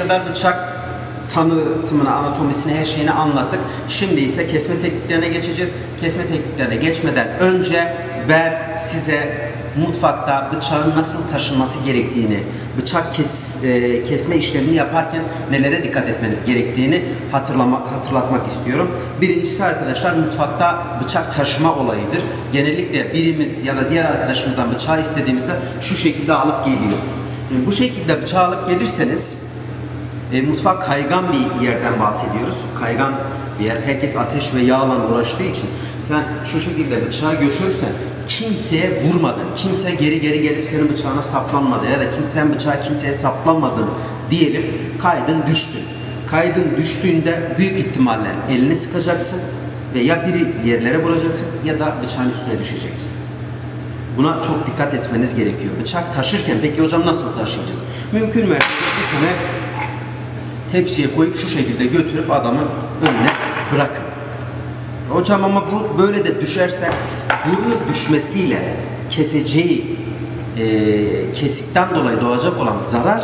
kadar bıçak tanıtımını, anatomisini, her şeyini anlattık. Şimdi ise kesme tekniklerine geçeceğiz. Kesme tekniklerine geçmeden önce ben size mutfakta bıçağın nasıl taşınması gerektiğini, bıçak kesme işlemini yaparken nelere dikkat etmeniz gerektiğini hatırlatmak istiyorum. Birincisi arkadaşlar, mutfakta bıçak taşıma olayıdır. Genellikle birimiz ya da diğer arkadaşımızdan bıçağı istediğimizde şu şekilde alıp geliyor. Bu şekilde bıçağı alıp gelirseniz mutfak kaygan bir yerden bahsediyoruz. Kaygan bir yer. Herkes ateş ve yağla uğraştığı için sen şu şekilde bıçağı götürürsen kimseye vurmadın, kimse geri gelip senin bıçağına saplanmadı ya da sen bıçağı kimseye saplanmadın diyelim, kaydın düştü. Kaydın düştüğünde büyük ihtimalle elini sıkacaksın ve ya bir yerlere vuracaksın ya da bıçağın üstüne düşeceksin. Buna çok dikkat etmeniz gerekiyor. Bıçak taşırken peki hocam nasıl taşıyacağız? Mümkün mertebe bir tane tepsiye koyup şu şekilde götürüp adamın önüne bırakın. Hocam ama bu böyle de düşerse, bunun düşmesiyle keseceği kesikten dolayı doğacak olan zarar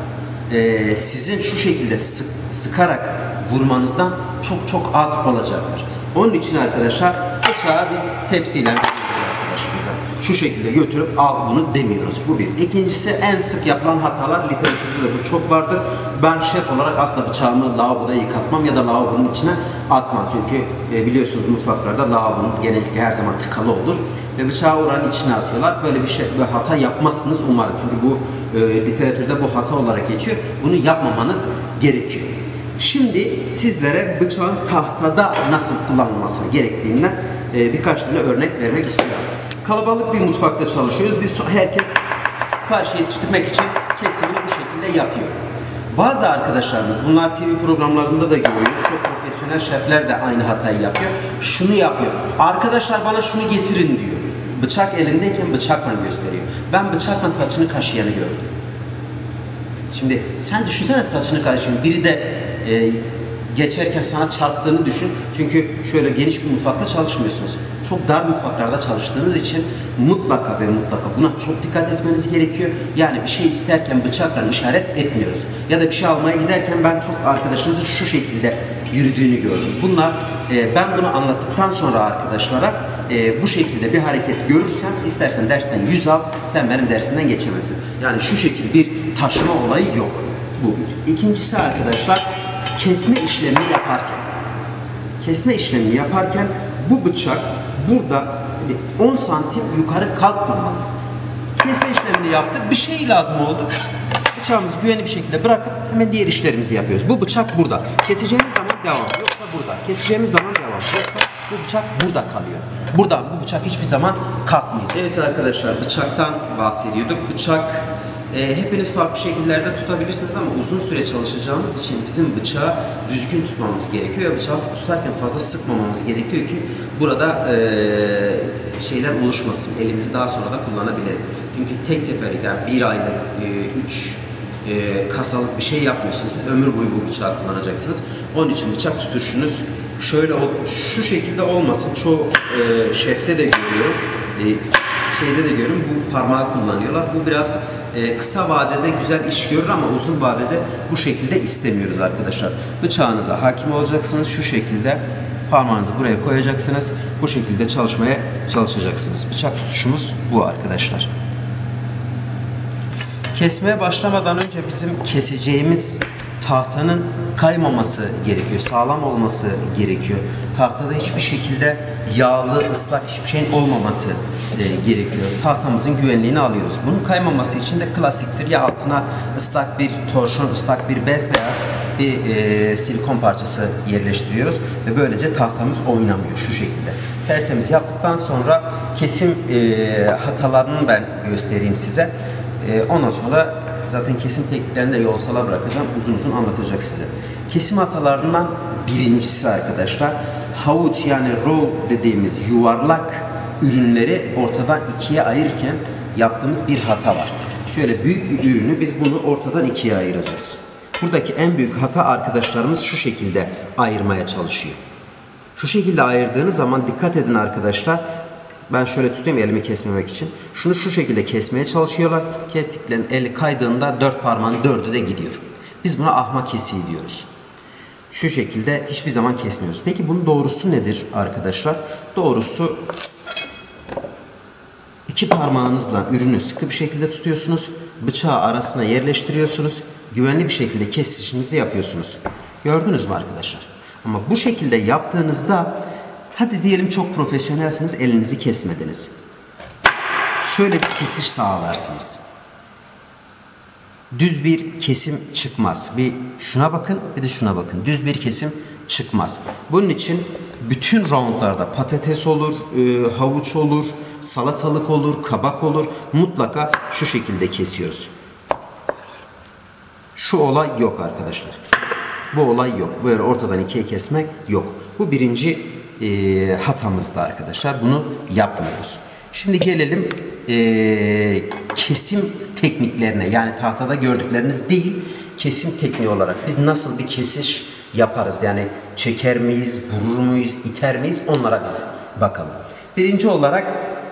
sizin şu şekilde sıkarak vurmanızdan çok az olacaktır. Onun için arkadaşlar bıçağı biz tepsiyle arkadaşımıza şu şekilde götürüp al bunu demiyoruz. Bu bir. İkincisi, en sık yapılan hatalar, literatürde de bu çok vardır. Ben şef olarak asla bıçağımı lavaboda yıkatmam ya da lavabonun içine atmam. Çünkü biliyorsunuz mutfaklarda lavabonun genellikle her zaman tıkalı olur ve bıçağı oranın içine atıyorlar. Böyle bir hata yapmazsınız umarım. Çünkü bu literatürde bu hata olarak geçiyor. Bunu yapmamanız gerekiyor. Şimdi sizlere bıçağın tahtada nasıl kullanılması gerektiğinden birkaç tane örnek vermek istiyorum. Kalabalık bir mutfakta çalışıyoruz. Herkes sipariş yetiştirmek için kesimini bu şekilde yapıyor. Bazı arkadaşlarımız, bunlar TV programlarında da görüyoruz. Çok profesyonel şefler de aynı hatayı yapıyor. Şunu yapıyor. Arkadaşlar bana şunu getirin diyor. Bıçak elindeyken bıçakla gösteriyor. Ben bıçakla saçını kaşıyanı gördüm. Şimdi sen düşünsene, saçını kaşıyan biri de geçerken sana çarptığını düşün. Çünkü şöyle geniş bir mutfakta çalışmıyorsunuz. Çok dar mutfaklarda çalıştığınız için mutlaka buna çok dikkat etmeniz gerekiyor. Yani bir şey isterken bıçakla işaret etmiyoruz. Ya da bir şey almaya giderken ben çok arkadaşınızın şu şekilde yürüdüğünü gördüm. Bunlar ben bunu anlattıktan sonra arkadaşlara bu şekilde bir hareket görürsem, istersen dersten 100 al, sen benim dersimden geçemezsin. Yani şu şekilde bir taşıma olayı yok. Bu bir. İkincisi arkadaşlar, kesme işlemini yaparken bu bıçak burada 10 santim yukarı kalkmamalı. Kesme işlemini yaptık, bir şey lazım oldu. Bıçağımızı güvenli bir şekilde bırakıp hemen diğer işlerimizi yapıyoruz. Bu bıçak burada. Keseceğimiz zaman devam, yoksa burada. Keseceğimiz zaman devam, yoksa bu bıçak burada kalıyor. Buradan bu bıçak hiçbir zaman kalkmayacak. Evet arkadaşlar, bıçaktan bahsediyorduk. Bıçak hepiniz farklı şekillerde tutabilirsiniz ama uzun süre çalışacağımız için bizim bıçağı düzgün tutmamız gerekiyor ve bıçağı tutarken fazla sıkmamamız gerekiyor ki burada şeyler oluşmasın. Elimizi daha sonra da kullanabilelim. Çünkü tek seferlik, yani bir aylık, 3 kasalık bir şey yapmıyorsunuz. Siz ömür boyu bu bıçağı kullanacaksınız. Onun için bıçak tutuşunuz şöyle şu şekilde olmasın. Çoğu şefte de görüyorum. Şeyde de görüyorum, bu parmağı kullanıyorlar. Bu biraz kısa vadede güzel iş görür ama uzun vadede bu şekilde istemiyoruz arkadaşlar. Bıçağınıza hakim olacaksınız. Şu şekilde parmağınızı buraya koyacaksınız. Bu şekilde çalışmaya çalışacaksınız. Bıçak tutuşumuz bu arkadaşlar. Kesmeye başlamadan önce bizim keseceğimiz tahtanın kaymaması gerekiyor, sağlam olması gerekiyor. Tahtada hiçbir şekilde yağlı, ıslak hiçbir şeyin olmaması gerekiyor. Tahtamızın güvenliğini alıyoruz. Bunun kaymaması için de klasiktir. Ya altına ıslak bir torşon, ıslak bir bez veya bir silikon parçası yerleştiriyoruz ve böylece tahtamız oynamıyor şu şekilde. Tertemiz yaptıktan sonra kesim hatalarını ben göstereyim size. Ondan sonra zaten kesim tekniklerini de yolsala bırakacağım. Uzun uzun anlatacak size. Kesim hatalarından birincisi arkadaşlar, havuç yani roll dediğimiz yuvarlak ürünleri ortadan ikiye ayırırken yaptığımız bir hata var. Şöyle büyük bir ürünü biz bunu ortadan ikiye ayıracağız. Buradaki en büyük hata arkadaşlarımız şu şekilde ayırmaya çalışıyor. Şu şekilde ayırdığınız zaman dikkat edin arkadaşlar. Ben şöyle tutayım elimi kesmemek için. Şunu şu şekilde kesmeye çalışıyorlar. Kestiklerinin eli kaydığında 4 parmağın 4'ü de gidiyor. Biz buna ahma kesiği diyoruz. Şu şekilde hiçbir zaman kesmiyoruz. Peki bunun doğrusu nedir arkadaşlar? Doğrusu iki parmağınızla ürünü sıkı bir şekilde tutuyorsunuz. Bıçağı arasına yerleştiriyorsunuz. Güvenli bir şekilde kesişinizi yapıyorsunuz. Gördünüz mü arkadaşlar? Ama bu şekilde yaptığınızda, hadi diyelim çok profesyonelsiniz, elinizi kesmediniz. Şöyle bir kesiş sağlarsınız. Düz bir kesim çıkmaz. Bir şuna bakın, bir de şuna bakın. Düz bir kesim çıkmaz. Bunun için bütün roundlarda patates olur, havuç olur, salatalık olur, kabak olur. Mutlaka şu şekilde kesiyoruz. Şu olay yok arkadaşlar. Bu olay yok. Böyle ortadan ikiye kesmek yok. Bu birinci hatamızda arkadaşlar. Bunu yapmıyoruz. Şimdi gelelim kesim tekniklerine. Yani tahtada gördükleriniz değil, kesim tekniği olarak biz nasıl bir kesiş yaparız? Yani çeker miyiz, vurur muyuz, iter miyiz? Onlara biz bakalım. Birinci olarak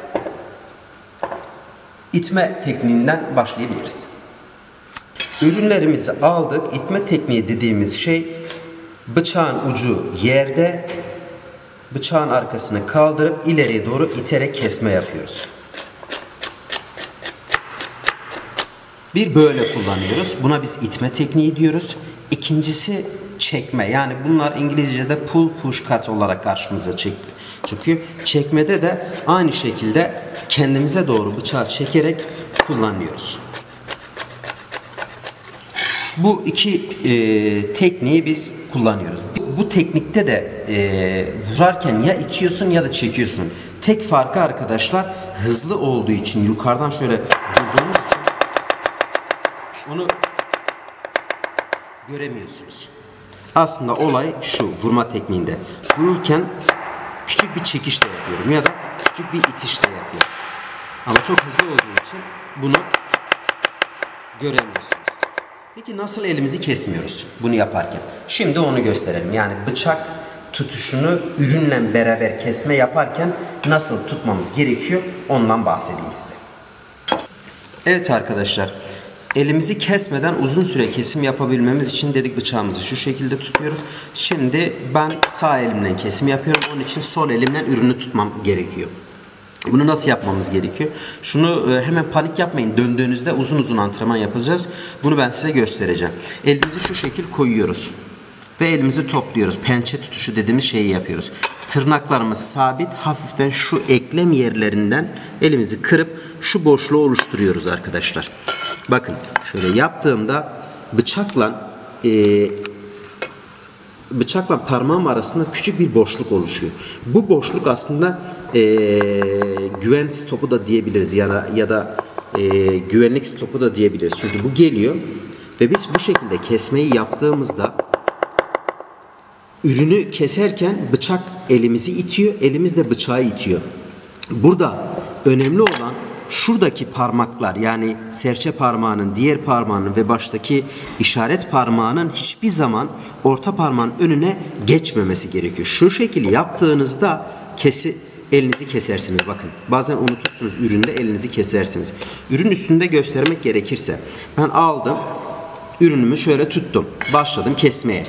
itme tekniğinden başlayabiliriz. Ürünlerimizi aldık. İtme tekniği dediğimiz şey, bıçağın ucu yerde, bıçağın arkasını kaldırıp ileriye doğru iterek kesme yapıyoruz. Bir böyle kullanıyoruz. Buna biz itme tekniği diyoruz. İkincisi çekme. Yani bunlar İngilizce'de pull, push, cut olarak karşımıza çıkıyor. Çekmede de aynı şekilde kendimize doğru bıçağı çekerek kullanıyoruz. Bu iki tekniği biz kullanıyoruz. Bu teknikte de vurarken ya itiyorsun ya da çekiyorsun. Tek farkı arkadaşlar, hızlı olduğu için, yukarıdan şöyle vurduğumuz için onu göremiyorsunuz. Aslında olay şu vurma tekniğinde. Vururken küçük bir çekiş de yapıyorum ya da küçük bir itiş de yapıyorum. Ama çok hızlı olduğu için bunu göremiyorsunuz. Peki nasıl elimizi kesmiyoruz bunu yaparken? Şimdi onu gösterelim. Yani bıçak tutuşunu ürünle beraber kesme yaparken nasıl tutmamız gerekiyor, ondan bahsedeyim size. Evet arkadaşlar, elimizi kesmeden uzun süre kesim yapabilmemiz için dedik bıçağımızı şu şekilde tutuyoruz. Şimdi ben sağ elimle kesim yapıyorum. Onun için sol elimle ürünü tutmam gerekiyor. Bunu nasıl yapmamız gerekiyor? Şunu hemen panik yapmayın. Döndüğünüzde uzun uzun antrenman yapacağız. Bunu ben size göstereceğim. Elimizi şu şekil koyuyoruz. Ve elimizi topluyoruz. Pençe tutuşu dediğimiz şeyi yapıyoruz. Tırnaklarımız sabit. Hafiften şu eklem yerlerinden elimizi kırıp şu boşluğu oluşturuyoruz arkadaşlar. Bakın şöyle yaptığımda bıçakla parmağım arasında küçük bir boşluk oluşuyor. Bu boşluk aslında güven stopu da diyebiliriz ya da güvenlik stopu da diyebiliriz. Çünkü bu geliyor ve biz bu şekilde kesmeyi yaptığımızda ürünü keserken bıçak elimizi itiyor, elimiz de bıçağı itiyor. Burada önemli olan şuradaki parmaklar, yani serçe parmağının, diğer parmağının ve baştaki işaret parmağının hiçbir zaman orta parmağın önüne geçmemesi gerekiyor. Şu şekilde yaptığınızda elinizi kesersiniz. Bakın bazen unutursunuz, üründe elinizi kesersiniz. Ürün üstünde göstermek gerekirse ben aldım, ürünümü şöyle tuttum, başladım kesmeye.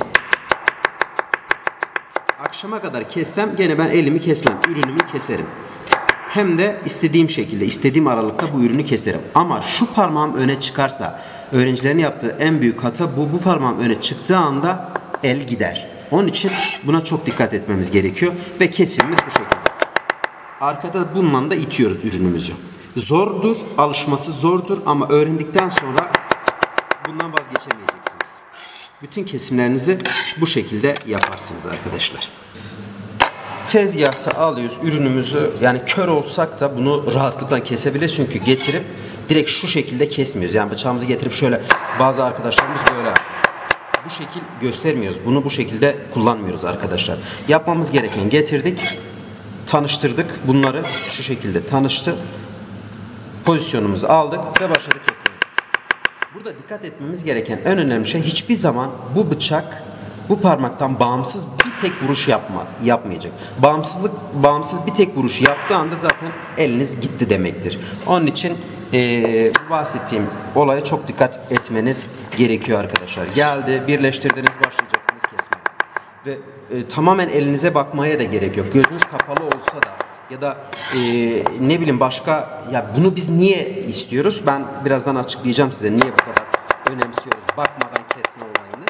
Akşama kadar kessem gene ben elimi kesmem, ürünümü keserim. Hem de istediğim şekilde, istediğim aralıkta bu ürünü keserim. Ama şu parmağım öne çıkarsa, öğrencilerin yaptığı en büyük hata bu parmağım öne çıktığı anda el gider. Onun için buna çok dikkat etmemiz gerekiyor ve kesimimiz bu şekilde. Arkada bununla da itiyoruz ürünümüzü. Zordur, alışması zordur ama öğrendikten sonra bundan vazgeçemeyeceksiniz. Bütün kesimlerinizi bu şekilde yaparsınız arkadaşlar. Tezgahta alıyoruz ürünümüzü, yani kör olsak da bunu rahatlıkla kesebiliriz çünkü getirip direkt şu şekilde kesmiyoruz. Yani bıçağımızı getirip şöyle, bazı arkadaşlarımız böyle bu şekil göstermiyoruz. Bunu bu şekilde kullanmıyoruz arkadaşlar. Yapmamız gereken, getirdik, tanıştırdık, bunları şu şekilde tanıştı, pozisyonumuzu aldık ve başladık kesmeye. Burada dikkat etmemiz gereken en önemli şey, hiçbir zaman bu bıçak bu parmaktan bağımsız bir tek vuruş yapmayacak. Bağımsız bir tek vuruş yaptığı anda zaten eliniz gitti demektir. Onun için bu bahsettiğim olaya çok dikkat etmeniz gerekiyor arkadaşlar. Geldi, birleştirdiniz, başlayacaksınız kesmeye. Ve tamamen elinize bakmaya da gerek yok. Gözünüz kapalı olsa da ya da ne bileyim başka, ya bunu biz niye istiyoruz? Ben birazdan açıklayacağım size niye bu kadar önemsiyoruz bakmadan kesme olayını.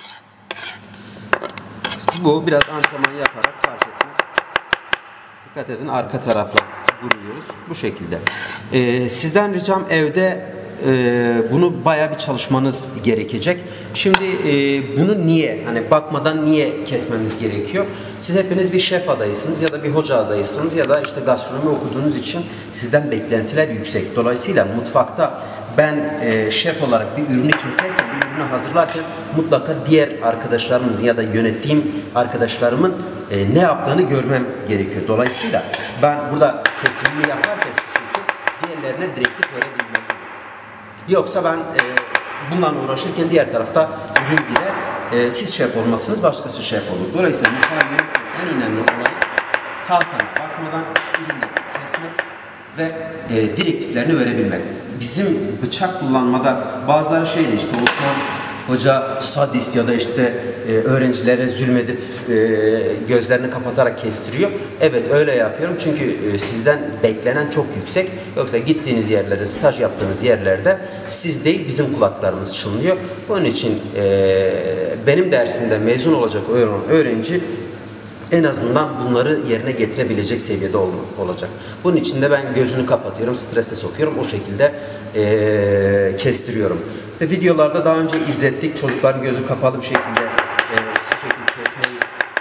Bu biraz antrenman yaparak fark etmez. Dikkat edin, arka tarafla vuruyoruz bu şekilde. Sizden ricam evde bunu bayağı bir çalışmanız gerekecek. Şimdi bunu niye, hani bakmadan niye kesmemiz gerekiyor? Siz hepiniz bir şef adayısınız ya da bir hoca adayısınız ya da işte gastronomi okuduğunuz için sizden beklentiler yüksek. Dolayısıyla mutfakta ben şef olarak bir ürünü keserken, bir ürünü hazırlarken mutlaka diğer arkadaşlarımızın ya da yönettiğim arkadaşlarımın ne yaptığını görmem gerekiyor. Dolayısıyla ben burada kesimini yaparken şu şekilde diğerlerine direktif verebilmeliyim. Yoksa ben bundan uğraşırken diğer tarafta ürün gider. Siz şef olmazsınız, başkası şef olur. Dolayısıyla mutfağı yönetmenin en önemli olayı tahtana bakmadan ürünleri kesmek ve direktiflerini verebilmek. Bizim bıçak kullanmada bazıları şeydi, işte Osman Hoca sadist ya da işte öğrencilere zulmedip gözlerini kapatarak kestiriyor. Evet, öyle yapıyorum çünkü sizden beklenen çok yüksek. Yoksa gittiğiniz yerlerde, staj yaptığınız yerlerde siz değil bizim kulaklarımız çınlıyor. Onun için benim dersimde mezun olacak öğrenci en azından bunları yerine getirebilecek seviyede olacak. Bunun için de ben gözünü kapatıyorum, strese sokuyorum, o şekilde kestiriyorum. Ve videolarda daha önce izlettik, çocukların gözü kapalı bir şekilde şu şekilde kesmeyi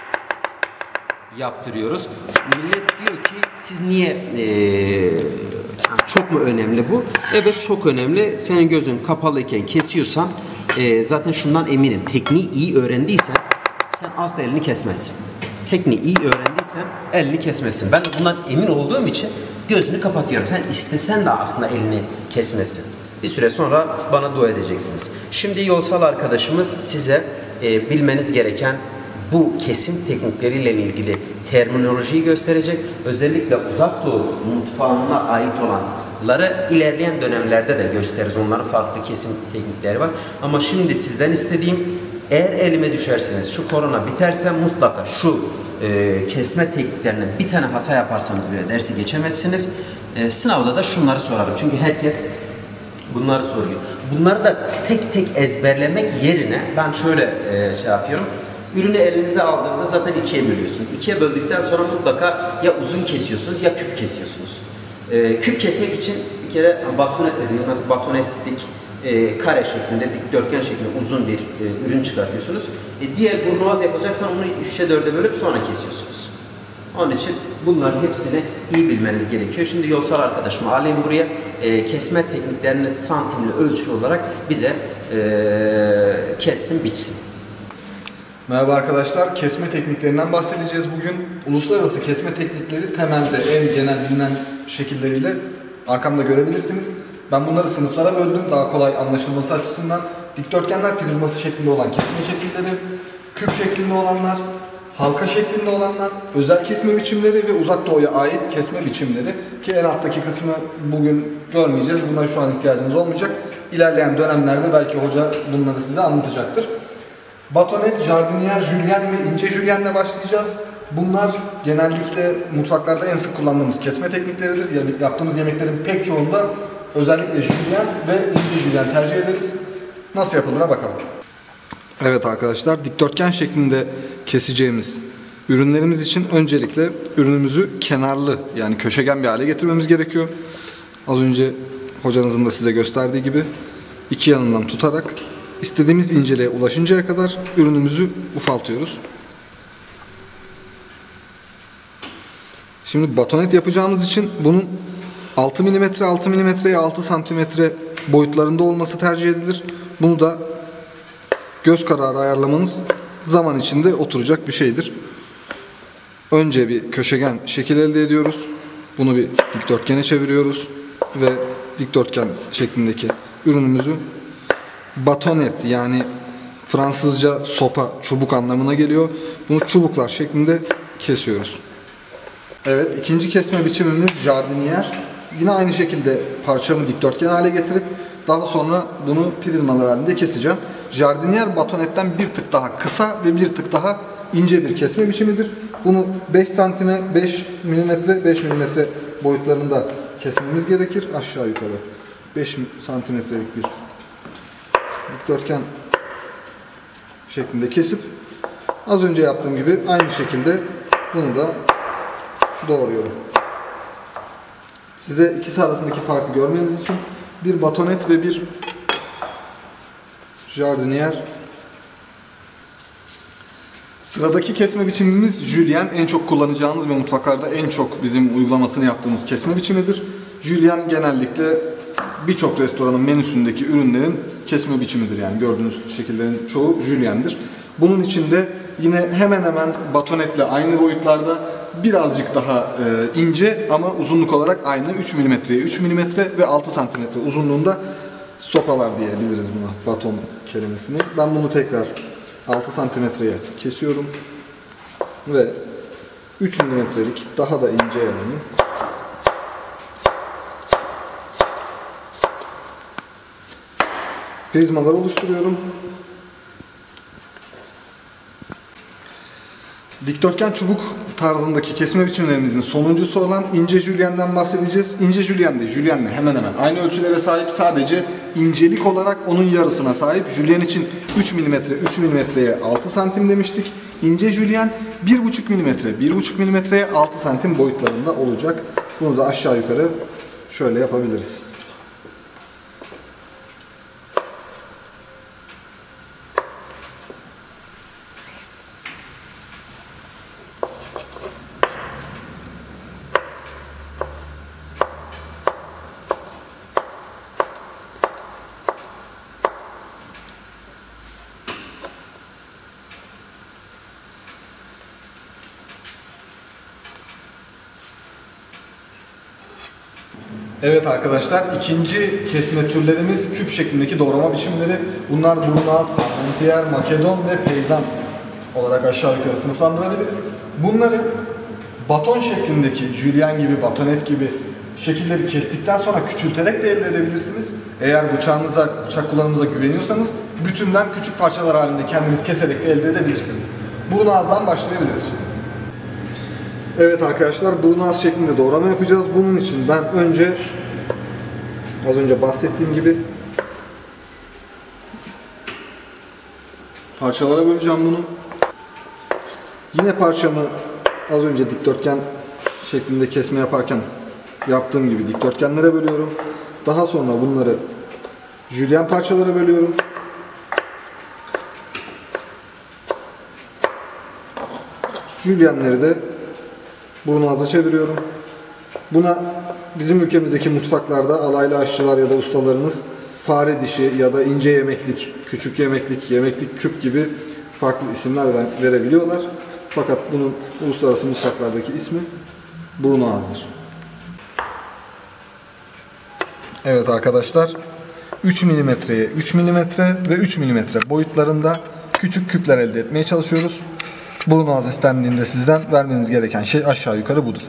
yaptırıyoruz. Millet diyor ki siz niye, çok mu önemli bu? Evet, çok önemli. Senin gözün kapalıyken kesiyorsan zaten şundan eminim, tekniği iyi öğrendiysen sen asla elini kesmezsin. Tekniği iyi öğrendiysen elini kesmezsin. Ben bundan emin olduğum için gözünü kapatıyorum. Sen istesen de aslında elini kesmesin. Bir süre sonra bana dua edeceksiniz. Şimdi yolsal arkadaşımız size bilmeniz gereken bu kesim teknikleriyle ilgili terminolojiyi gösterecek. Özellikle Uzak Doğu mutfağına ait olanları ilerleyen dönemlerde de gösteririz. Onların farklı kesim teknikleri var. Ama şimdi sizden istediğim, eğer elime düşerseniz, şu korona biterse mutlaka şu kesme tekniklerinden bir tane hata yaparsanız bile dersi geçemezsiniz. Sınavda da şunları sorarım. Çünkü herkes bunları soruyor. Bunları da tek tek ezberlemek yerine ben şöyle şey yapıyorum. Ürünü elinize aldığınızda zaten ikiye bölüyorsunuz. İkiye böldükten sonra mutlaka ya uzun kesiyorsunuz ya küp kesiyorsunuz. Küp kesmek için bir kere batonet dediğimiz, mesela batonet stick, kare şeklinde, dikdörtgen şeklinde uzun bir ürün çıkartıyorsunuz. Diğer burnuvaz yapacaksan onu 3'e 4'e bölüp sonra kesiyorsunuz. Onun için bunların hepsini iyi bilmeniz gerekiyor. Şimdi yolsal arkadaşım alayım buraya, kesme tekniklerini santimli ölçülü olarak bize kessin, biçsin. Merhaba arkadaşlar, kesme tekniklerinden bahsedeceğiz bugün. Uluslararası kesme teknikleri temelde en genel bilinen şekilleriyle arkamda görebilirsiniz. Ben bunları sınıflara böldüm daha kolay anlaşılması açısından. Dikdörtgenler prizması şeklinde olan kesme şekilleri, küp şeklinde olanlar, halka şeklinde olanlar, özel kesme biçimleri ve Uzak Doğu'ya ait kesme biçimleri, ki en alttaki kısmı bugün görmeyeceğiz. Buna şu an ihtiyacımız olmayacak. İlerleyen dönemlerde belki hoca bunları size anlatacaktır. Batonet, jardinier, jülyen ve ince jülyenle başlayacağız. Bunlar genellikle mutfaklarda en sık kullandığımız kesme teknikleridir. Yani yaptığımız yemeklerin pek çoğunda özellikle jülyen ve ince jülyen tercih ederiz. Nasıl yapıldığına bakalım. Evet arkadaşlar, dikdörtgen şeklinde keseceğimiz ürünlerimiz için öncelikle ürünümüzü kenarlı, yani köşegen bir hale getirmemiz gerekiyor. Az önce hocanızın da size gösterdiği gibi iki yanından tutarak istediğimiz inceliğe ulaşıncaya kadar ürünümüzü ufaltıyoruz. Şimdi batonet yapacağımız için bunun 6 mm'ye 6 cm boyutlarında olması tercih edilir. Bunu da göz kararı ayarlamanız zaman içinde oturacak bir şeydir. Önce bir köşegen şekil elde ediyoruz. Bunu bir dikdörtgene çeviriyoruz ve dikdörtgen şeklindeki ürünümüzü batonet, yani Fransızca sopa, çubuk anlamına geliyor. Bunu çubuklar şeklinde kesiyoruz. Evet, ikinci kesme biçimimiz jardinier. Yine aynı şekilde parçamı dikdörtgen hale getirip Daha sonra bunu prizmalar halinde keseceğim. Jardinier batonetten bir tık daha kısa ve bir tık daha ince bir kesme biçimidir. Bunu 5 santime 5 milimetre 5 milimetre boyutlarında kesmemiz gerekir. Aşağı yukarı 5 santimetrelik bir dikdörtgen şeklinde kesip az önce yaptığım gibi aynı şekilde bunu da doğruyorum. Size ikisi arasındaki farkı görmeniz için bir batonet ve bir jardinier. Sıradaki kesme biçimimiz Julienne. En çok kullanacağınız ve mutfaklarda en çok bizim uygulamasını yaptığımız kesme biçimidir. Julienne genellikle birçok restoranın menüsündeki ürünlerin kesme biçimidir. Yani gördüğünüz şekillerin çoğu Julienne'dir. Bunun içinde yine hemen hemen batonetle aynı boyutlarda, birazcık daha ince ama uzunluk olarak aynı 3 mm'ye 3 mm ve 6 cm uzunluğunda sopalar diyebiliriz buna, baton kelimesini. Ben bunu tekrar 6 santimetreye kesiyorum ve 3 milimetrelik daha da ince yani prizmalar oluşturuyorum. Dikdörtgen çubuk tarzındaki kesme biçimlerimizin sonuncusu olan ince Julienne'den bahsedeceğiz. İnce Julienne de Julienne'le hemen hemen aynı ölçülere sahip, sadece incelik olarak onun yarısına sahip. Julienne için 3 mm, 3 mm'ye 6 santim demiştik. İnce Julienne 1,5 mm, 1,5 mm'ye 6 santim boyutlarında olacak. Bunu da aşağı yukarı şöyle yapabiliriz. Evet arkadaşlar, ikinci kesme türlerimiz küp şeklindeki doğrama biçimleri. Bunlar Brunoise, Parmentier, Makedon ve Peyzan olarak aşağı yukarı sınıflandırabiliriz. Bunları baton şeklindeki Julienne gibi, batonet gibi şekilleri kestikten sonra küçülterek de elde edebilirsiniz. Eğer bıçak kullanımınıza güveniyorsanız bütünden küçük parçalar halinde kendiniz keserek de elde edebilirsiniz. Brunoise'dan başlayabiliriz şimdi. Evet arkadaşlar, Brunoise şeklinde doğrama yapacağız. Bunun için ben önce az önce bahsettiğim gibi parçalara böleceğim bunu. Yine parçamı az önce dikdörtgen şeklinde kesme yaparken yaptığım gibi dikdörtgenlere bölüyorum. Daha sonra bunları Julienne parçalara bölüyorum. Julienne'leri de Brunoise'a çeviriyorum. Buna bizim ülkemizdeki mutfaklarda alaylı aşçılar ya da ustalarımız fare dişi ya da ince yemeklik, küçük yemeklik, yemeklik küp gibi farklı isimler verebiliyorlar. Fakat bunun uluslararası mutfaklardaki ismi Brunoise'dır. Evet arkadaşlar, 3 mm'ye 3 mm ve 3 mm boyutlarında küçük küpler elde etmeye çalışıyoruz. Brunoise istendiğinde sizden vermeniz gereken şey aşağı yukarı budur.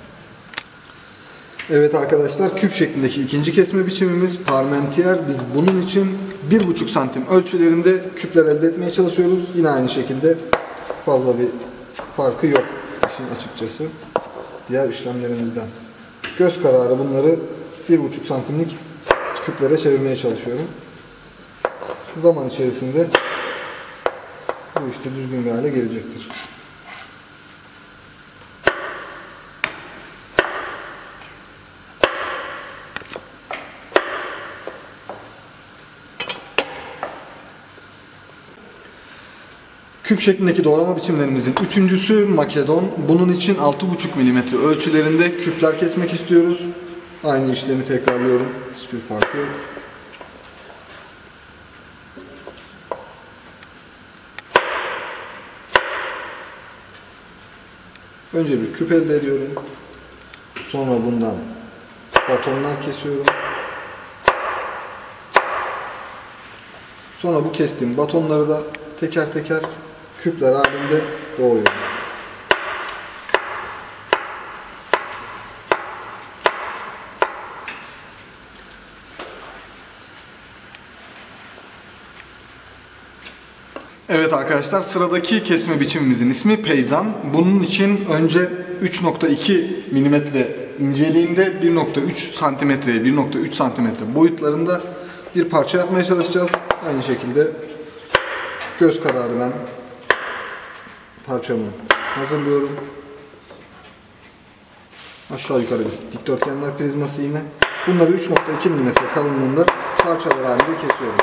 Evet arkadaşlar, küp şeklindeki ikinci kesme biçimimiz Parmentier. Biz bunun için 1,5 santim ölçülerinde küpler elde etmeye çalışıyoruz. Yine aynı şekilde fazla bir farkı yok işin açıkçası diğer işlemlerimizden. Göz kararı bunları 1,5 santimlik küplere çevirmeye çalışıyorum. Zaman içerisinde bu işte düzgün bir hale gelecektir. Küp şeklindeki doğrama biçimlerimizin üçüncüsü Makedon. Bunun için 6,5 mm ölçülerinde küpler kesmek istiyoruz. Aynı işlemi tekrarlıyorum. Hiçbir farkı yok. Önce bir küp elde ediyorum. Sonra bundan batonlar kesiyorum. Sonra bu kestiğim batonları da teker teker küpler halinde doğruyorum. Evet arkadaşlar, sıradaki kesme biçimimizin ismi peyzan. Bunun için önce 3.2 mm inceliğinde 1.3 santimetreye 1.3 santimetre boyutlarında bir parça yapmaya çalışacağız. Aynı şekilde göz kararı ben parçamı hazırlıyorum. Aşağı yukarı bir dikdörtgenler prizması yine. Bunları 3.2 mm kalınlığında parçalar halinde kesiyorum.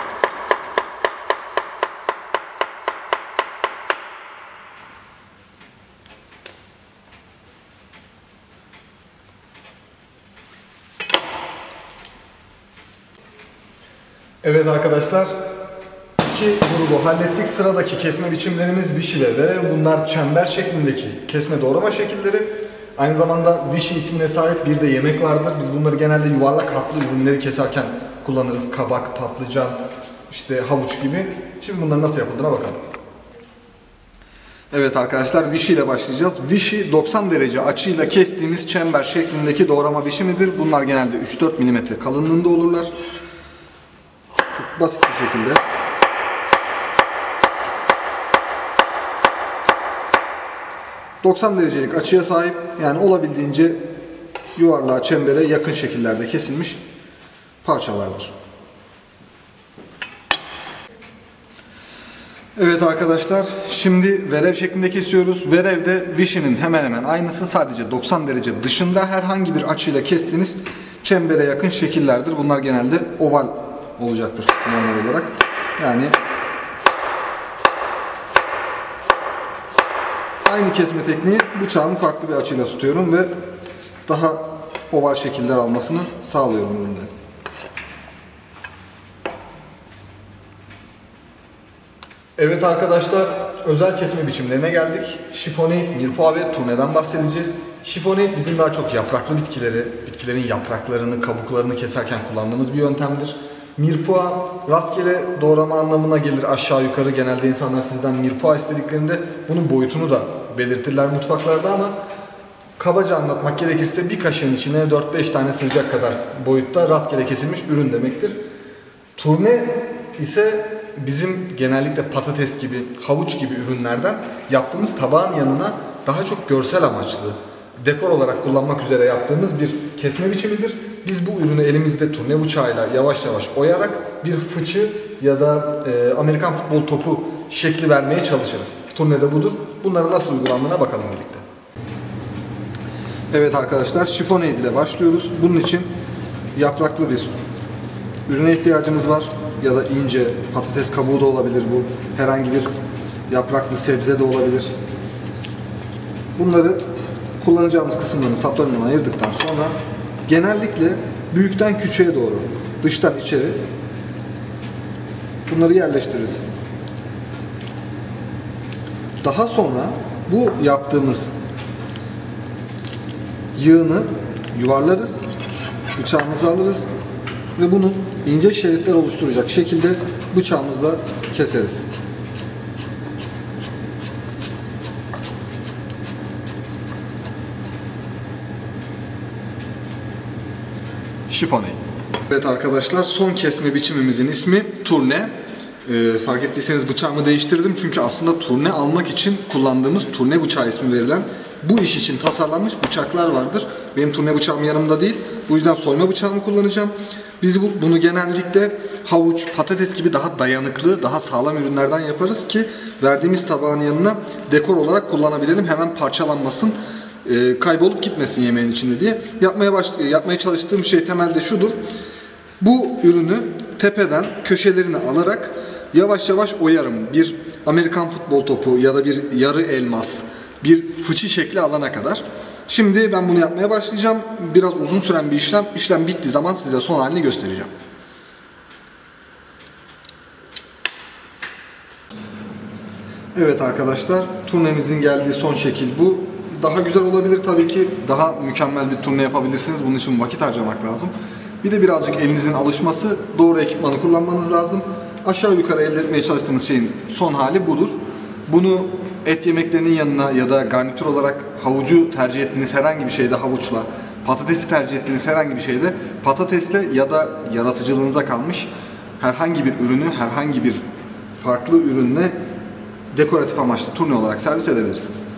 Evet arkadaşlar, iki grubu hallettik. Sıradaki kesme biçimlerimiz Vichy ve Verev. Bunlar çember şeklindeki kesme doğrama şekilleri. Aynı zamanda Vichy ismine sahip bir de yemek vardır. Biz bunları genelde yuvarlak hatlı ürünleri keserken kullanırız. Kabak, patlıcan, işte havuç gibi. Şimdi bunların nasıl yapıldığına bakalım. Evet arkadaşlar, Vichy ile başlayacağız. Vichy 90 derece açıyla kestiğimiz çember şeklindeki doğrama biçimidir. Bunlar genelde 3-4 mm kalınlığında olurlar. Çok basit bir şekilde. ...90 derecelik açıya sahip, yani olabildiğince yuvarlığa, çembere yakın şekillerde kesilmiş parçalardır. Evet arkadaşlar, şimdi verev şeklinde kesiyoruz. Verev de Vichy'nin hemen hemen aynısı, sadece 90 derece dışında herhangi bir açıyla kestiğiniz çembere yakın şekillerdir. Bunlar genelde oval olacaktır normal olarak. Yani aynı kesme tekniği, bıçağımı farklı bir açıyla tutuyorum ve daha oval şekiller almasını sağlıyorum ürünlerin. Evet arkadaşlar, özel kesme biçimlerine geldik. Şifoni, mirpuğa ve turneden bahsedeceğiz. Şifoni bizim daha çok yapraklı bitkilerin yapraklarını, kabuklarını keserken kullandığımız bir yöntemdir. Mirpuğa rastgele doğrama anlamına gelir, aşağı yukarı. Genelde insanlar sizden mirpuğa istediklerinde bunun boyutunu da belirtirler mutfaklarda, ama kabaca anlatmak gerekirse bir kaşığın içine 4-5 tane sığacak kadar boyutta rastgele kesilmiş ürün demektir. Turne ise bizim genellikle patates gibi, havuç gibi ürünlerden yaptığımız tabağın yanına daha çok görsel amaçlı, dekor olarak kullanmak üzere yaptığımız bir kesme biçimidir. Biz bu ürünü elimizde turne bıçağıyla yavaş yavaş oyarak bir fıçı ya da Amerikan futbol topu şekli vermeye çalışırız. Turne de budur. Bunlara nasıl uygulandığına bakalım birlikte. Evet arkadaşlar, şifone ile başlıyoruz. Bunun için yapraklı bir ürüne ihtiyacımız var. Ya da ince patates kabuğu da olabilir bu. Herhangi bir yapraklı sebze de olabilir. Bunları kullanacağımız kısımların saplarından ayırdıktan sonra genellikle büyükten küçüğe doğru, dıştan içeri bunları yerleştiririz. Daha sonra bu yaptığımız yığını yuvarlarız, bıçağımızı alırız ve bunu ince şeritler oluşturacak şekilde bıçağımızla keseriz. Şifone. Evet arkadaşlar, son kesme biçimimizin ismi turne. Fark ettiyseniz bıçağımı değiştirdim çünkü aslında turne almak için kullandığımız turne bıçağı ismi verilen bu iş için tasarlanmış bıçaklar vardır. Benim turne bıçağım yanımda değil. Bu yüzden soyma bıçağımı kullanacağım. Biz bunu genellikle havuç, patates gibi daha dayanıklı, daha sağlam ürünlerden yaparız ki verdiğimiz tabağın yanına dekor olarak kullanabilelim. Hemen parçalanmasın, kaybolup gitmesin yemeğin içinde diye. Yapmaya çalıştığım şey temelde şudur. Bu ürünü tepeden köşelerini alarak yavaş yavaş oyarım. Bir Amerikan futbol topu ya da bir yarı elmas, bir fıçı şekli alana kadar. Şimdi ben bunu yapmaya başlayacağım. Biraz uzun süren bir işlem. İşlem bittiği zaman size son halini göstereceğim. Evet arkadaşlar, turnemizin geldiği son şekil bu. Daha güzel olabilir tabii ki. Daha mükemmel bir turne yapabilirsiniz. Bunun için vakit harcamak lazım. Bir de birazcık elinizin alışması, doğru ekipmanı kullanmanız lazım. Aşağı yukarı elde etmeye çalıştığınız şeyin son hali budur. Bunu et yemeklerinin yanına ya da garnitür olarak havucu tercih ettiğiniz herhangi bir şeyde havuçla, patatesi tercih ettiğiniz herhangi bir şeyde patatesle ya da yaratıcılığınıza kalmış herhangi bir ürünü herhangi bir farklı ürünle dekoratif amaçlı turne olarak servis edebilirsiniz.